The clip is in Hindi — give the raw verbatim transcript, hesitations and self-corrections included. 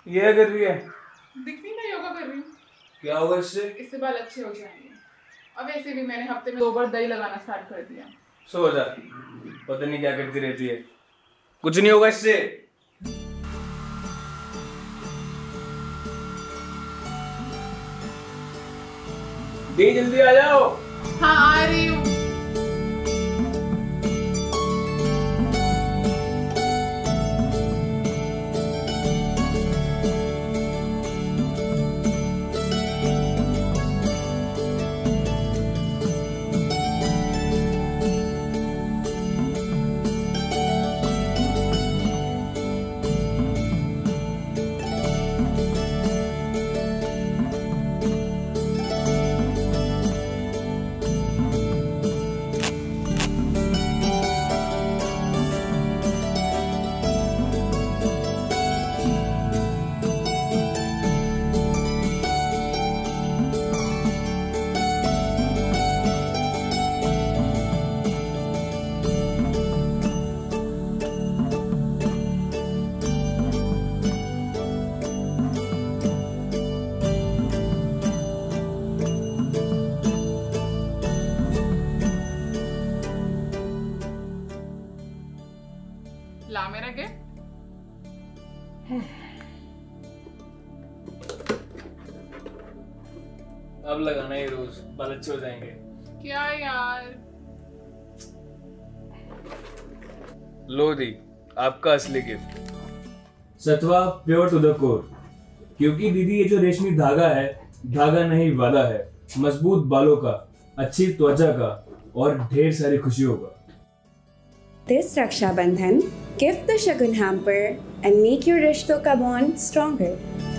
ये कर रही है? दिख नहीं मैं योगा कर रही हूँ। क्या होगा इससे? इससे बाल अच्छे हो जाएंगे। और वैसे भी मैंने हफ्ते में दो बार दही लगाना स्टार्ट कर दिया। सो जा, पता नहीं क्या करती रहती है। कुछ नहीं होगा इससे। दी जल्दी आ जाओ। हाँ आ रही हूँ। ला मेरा गिफ्ट। अब लगाना ये रोज, बाल अच्छे हो जाएंगे। क्या यार? लो दी, आपका असली गिफ्ट। Satva pure to the core. क्योंकि दीदी ये जो रेशमी धागा है, धागा नहीं वादा है, मजबूत बालों का, अच्छी त्वचा का और ढेर सारी खुशियों का। This Raksha Bandhan, give the Shagun hamper and make your Rishto ka bond stronger.